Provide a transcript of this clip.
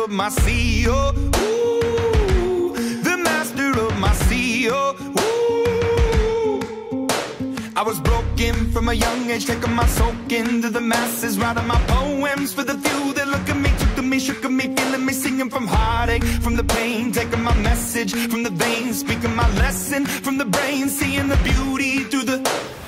of my sea, oh, ooh, the master of my sea, oh, ooh. I was broken from a young age, taking my soak into the masses, writing my poems for the few that look at me, took to me, shook at me, feeling me, singing from heartache, from the pain, taking my message from the veins, speaking my lesson from the brain, seeing the beauty through the